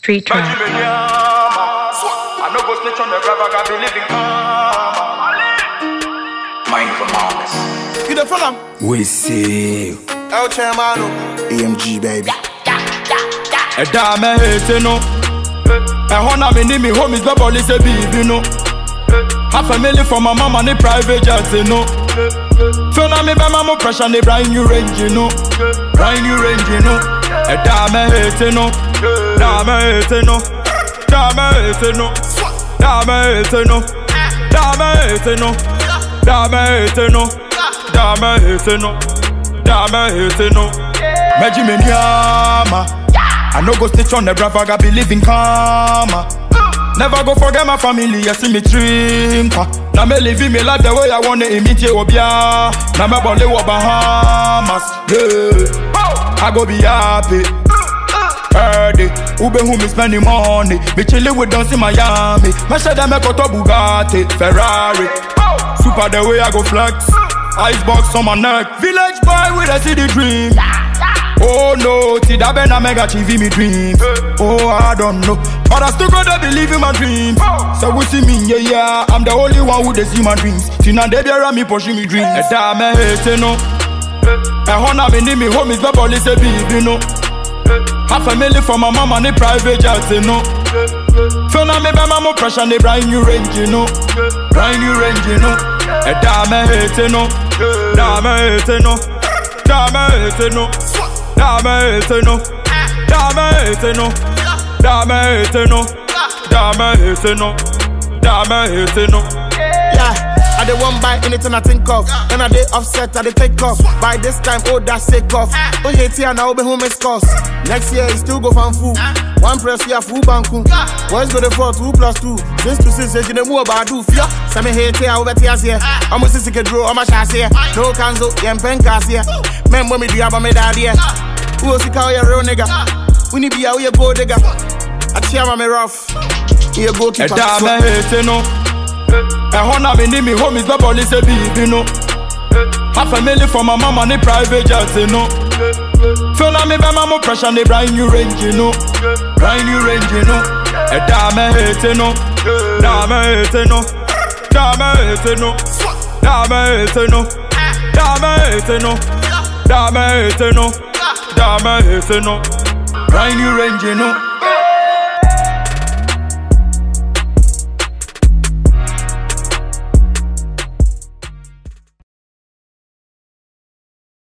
Street rap. I know go snitch on the grab, I got believe in karma. Mind for madness. You the follow? We see El Chairmano, AMG baby. a dame hate no. A hona me ni me home is the police a baby no. Half a million for my mama ni private jet no. Feel na me by mama pressure ni brand new range no. Brand new range no. A dame hate no. Dame hate no. Dame hate no. Dame hate no. Dame hate no. Dame hate no. Dame hate no. Dame hate no. Meji me nyama. I no go snitch on the brave, I believe in karma. Never go forget my family, you see me drink. Now me living me life the way I want to imitate Obia. Now me body wa Bahamas, yeah. I go be happy. Early, Ube who me spending money. Me chillin' with dance in Miami. Me say them me go to Bugatti, Ferrari. Super the way I go flex. Icebox on my neck. Village boy with a city dream. Oh no, see that Ben I mega achieve me dreams. Oh I don't know, but I still gotta believe in my dreams. So we see me, yeah, I'm the only one who they see my dreams. See now they be around me pushing me dreams. A dame hate no. A hona me ni me home is the police a baby no. Half a million for my mama ni private jet no. Feel na me by mama pressure ni brand new range no. Brand new range no. A dame hate no. Dame hate no. Dame hate no. Dame hate no. Dame hate no. Dame hate no. Dame hate no. Dame hate no. Yeah, I dey one buy anything I think of. And I dey offset, I dey take off. By this time, oh that's take off. Oh yeah, tia now be home scores. Next year it still go fan full. One press here full banku. Boys go the 4 2 plus 2. 6 to 6 you dey move about do fear. Some hate here over tears here. I'm a sister draw, I'm a chance here. No cancel, yem pen cast here. Men when me do about me dad here. Who else call you real nigga? We need be out here go digger. I cheer me rough. Here go keep a dame hate no. A hona me ni me home is the police a baby no. Half a million for my mama ni private jet no. Feel na me by mama pressure ni brand new range no. Brand new range no. A dame hate no. Dame hate no. Dame hate no. Dame hate no. Dame hate no. Dame hate no. Dame hate no. Brand new range no.